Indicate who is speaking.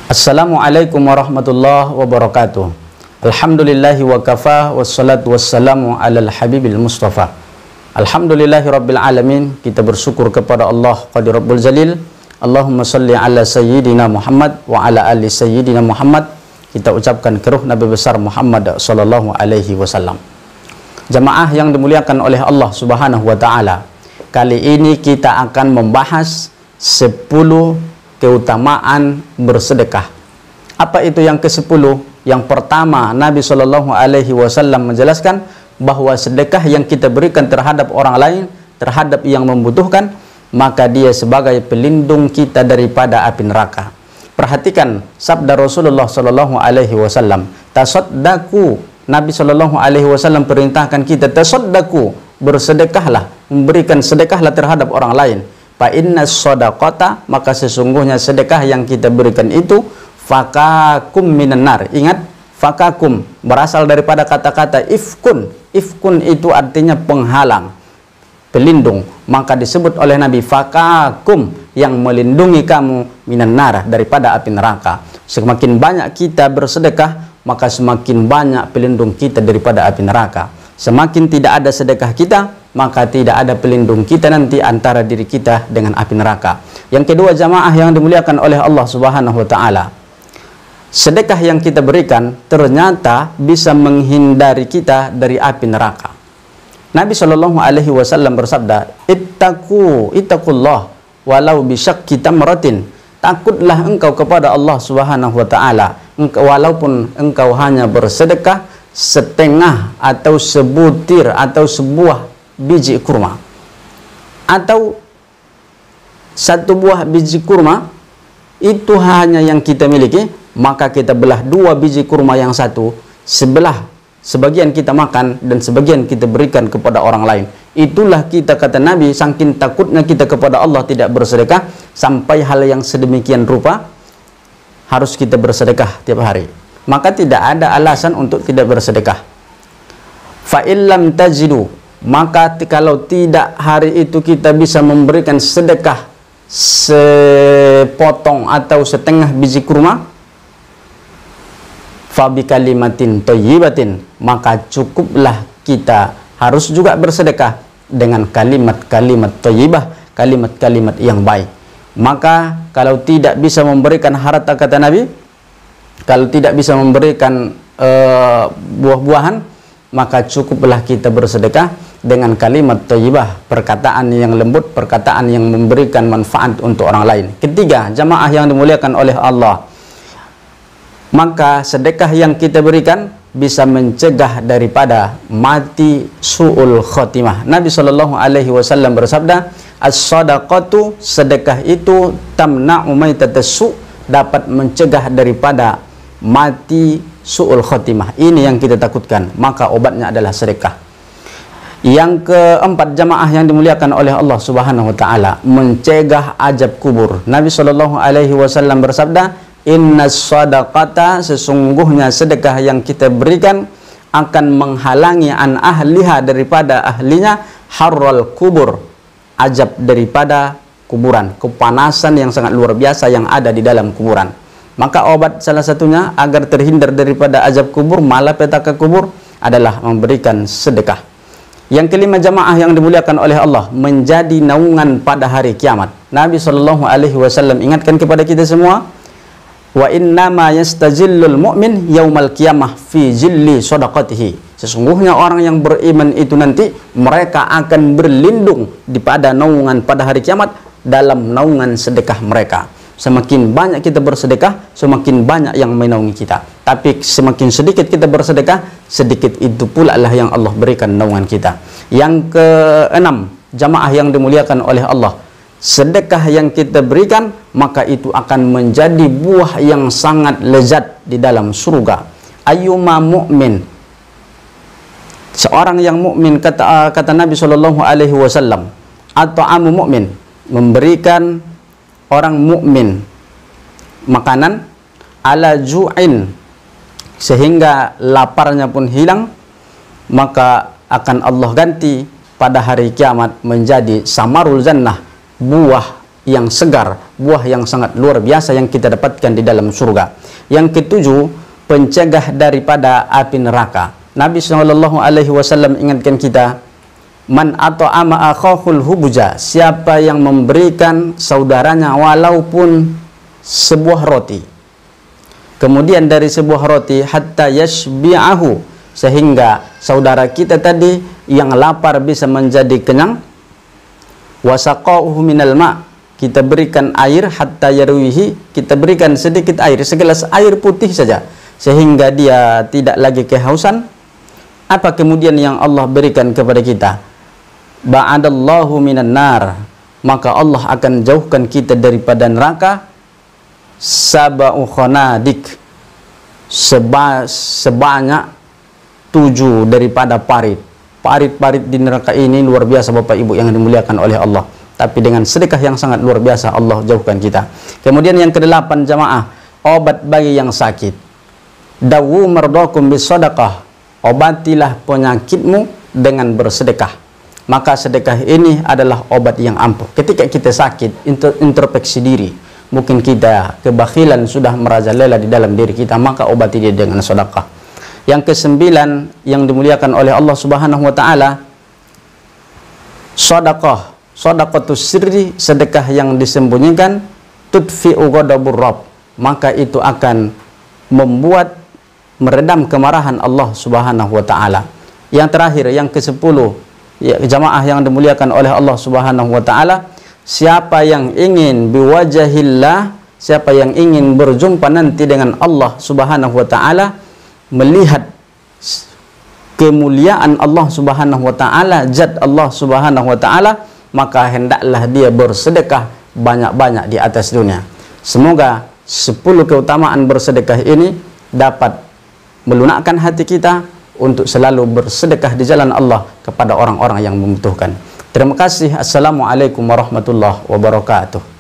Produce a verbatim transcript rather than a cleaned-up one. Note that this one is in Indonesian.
Speaker 1: Assalamualaikum warahmatullahi wabarakatuh. Alhamdulillahi wa kafa, wassalatu wassalamu alal habibil mustafa. Alhamdulillahi rabbil alamin. Kita bersyukur kepada Allah Qadir Rabbul Jalil. Allahumma salli ala sayyidina Muhammad wa ala ali sayyidina Muhammad. Kita ucapkan keruh Nabi besar Muhammad sallallahu alaihi wasallam. Jamaah yang dimuliakan oleh Allah Subhanahu wa taala, kali ini kita akan membahas sepuluh keutamaan bersedekah. Apa itu yang ke sepuluh? Yang pertama, Nabi shallallahu alaihi wasallam menjelaskan bahwa sedekah yang kita berikan terhadap orang lain, terhadap yang membutuhkan, maka dia sebagai pelindung kita daripada api neraka. Perhatikan sabda Rasulullah shallallahu alaihi wasallam, tasaddaku. Nabi shallallahu alaihi wasallam perintahkan kita, tasaddaku, bersedekahlah, memberikan sedekahlah terhadap orang lain. Fa inna shadaqata, maka sesungguhnya sedekah yang kita berikan itu fakakum minan nar. Ingat, fakakum berasal daripada kata-kata ifkun. Ifkun itu artinya penghalang, pelindung. Maka disebut oleh Nabi fakakum, yang melindungi kamu minan nar, daripada api neraka. Semakin banyak kita bersedekah, maka semakin banyak pelindung kita daripada api neraka. Semakin tidak ada sedekah kita, maka tidak ada pelindung kita nanti antara diri kita dengan api neraka. Yang kedua, jamaah yang dimuliakan oleh Allah Subhanahu wa taala, sedekah yang kita berikan ternyata bisa menghindari kita dari api neraka. Nabi shallallahu alaihi wasallam bersabda, ittaqu ittaqullah walau bisyakki tamratin. Takutlah engkau kepada Allah Subhanahu wa taala, walaupun engkau hanya bersedekah setengah atau sebutir atau sebuah biji kurma, atau satu buah biji kurma itu hanya yang kita miliki, maka kita belah dua biji kurma yang satu, sebelah sebagian kita makan dan sebagian kita berikan kepada orang lain. Itulah kita, kata Nabi, saking takutnya kita kepada Allah tidak bersedekah, sampai hal yang sedemikian rupa harus kita bersedekah tiap hari. Maka tidak ada alasan untuk tidak bersedekah. Fa illam tajidu, maka kalau tidak hari itu kita bisa memberikan sedekah sepotong atau setengah biji kurma, fa bi kalimatin thayyibatin, maka cukuplah kita harus juga bersedekah dengan kalimat-kalimat thayyibah, kalimat-kalimat yang baik. Maka kalau tidak bisa memberikan harta, kata Nabi, kalau tidak bisa memberikan uh, buah-buahan, maka cukuplah kita bersedekah dengan kalimat thayyibah, perkataan yang lembut, perkataan yang memberikan manfaat untuk orang lain. Ketiga, jamaah yang dimuliakan oleh Allah, maka sedekah yang kita berikan bisa mencegah daripada mati su'ul khotimah. Nabi shallallahu alaihi wasallam bersabda, as-sadaqatu, sedekah itu tamna'u maitatassu, dapat mencegah daripada mati su'ul khotimah. Ini yang kita takutkan, maka obatnya adalah sedekah. Yang keempat, jamaah yang dimuliakan oleh Allah Subhanahu wa taala, mencegah azab kubur. Nabi shallallahu alaihi wasallam bersabda, inna sadaqata, sesungguhnya sedekah yang kita berikan akan menghalangi an ahliha, daripada ahlinya, harral kubur, azab daripada kuburan, kepanasan yang sangat luar biasa yang ada di dalam kuburan. Maka obat salah satunya agar terhindar daripada azab kubur, malapetaka kubur, adalah memberikan sedekah. Yang kelima, jamaah yang dimuliakan oleh Allah, menjadi naungan pada hari kiamat. Nabi shallallahu alaihi wasallam ingatkan kepada kita semua, wa innama yastajillul mu'min yaumal qiyamah fi jilli sadaqatihi. Sesungguhnya orang yang beriman itu nanti mereka akan berlindung di pada naungan pada hari kiamat, dalam naungan sedekah mereka. Semakin banyak kita bersedekah, semakin banyak yang menaungi kita. Tapi semakin sedikit kita bersedekah, sedikit itu pula lah yang Allah berikan naungan kita. Yang keenam, jamaah yang dimuliakan oleh Allah, sedekah yang kita berikan, maka itu akan menjadi buah yang sangat lezat di dalam surga. Ayyuma mu'min, seorang yang mukmin, kata kata Nabi shallallahu alaihi wasallam, atau amu mu'min, memberikan orang mukmin makanan ala ju'in, sehingga laparnya pun hilang, maka akan Allah ganti pada hari kiamat menjadi samarul jannah, buah yang segar, buah yang sangat luar biasa yang kita dapatkan di dalam surga. Yang ketujuh, pencegah daripada api neraka. Nabi shallallahu alaihi wasallam ingatkan kita, man at'ama akhahul hubuja, siapa yang memberikan saudaranya walaupun sebuah roti. Kemudian dari sebuah roti hatta yashbi'ahu, sehingga saudara kita tadi yang lapar bisa menjadi kenyang. Wasaqauhu minal ma', kita berikan air hatta yarwihi, kita berikan sedikit air, segelas air putih saja sehingga dia tidak lagi kehausan. Apa kemudian yang Allah berikan kepada kita? Ba'adallahu minan nar, maka Allah akan jauhkan kita daripada neraka. Sab'u khanadik, seba, sebanyak tujuh daripada parit. Parit-parit di neraka ini luar biasa Bapak Ibu yang dimuliakan oleh Allah. Tapi dengan sedekah yang sangat luar biasa Allah jauhkan kita. Kemudian yang kedelapan jamaah, obat bagi yang sakit. Dawu mardakum bisadaqah, obatilah penyakitmu dengan bersedekah. Maka sedekah ini adalah obat yang ampuh. Ketika kita sakit, introspeksi diri. Mungkin kita kebakhilan sudah merajalela di dalam diri kita, maka obati dia dengan sedekah. Yang kesembilan yang dimuliakan oleh Allah Subhanahu wa taala, sedekah, sedekatus sirri, sedekah yang disembunyikan, tudfi'u ghadabur rabb, maka itu akan membuat meredam kemarahan Allah Subhanahu wa taala. Yang terakhir, yang kesepuluh, ya, jamaah yang dimuliakan oleh Allah Subhanahu wa taala, siapa yang ingin biwajahillah, siapa yang ingin berjumpa nanti dengan Allah Subhanahu wa taala, melihat kemuliaan Allah Subhanahu wa taala, zat Allah Subhanahu wa taala, maka hendaklah dia bersedekah banyak-banyak di atas dunia. Semoga sepuluh keutamaan bersedekah ini dapat melunakkan hati kita untuk selalu bersedekah di jalan Allah kepada orang-orang yang membutuhkan. Terima kasih. Assalamualaikum warahmatullahi wabarakatuh.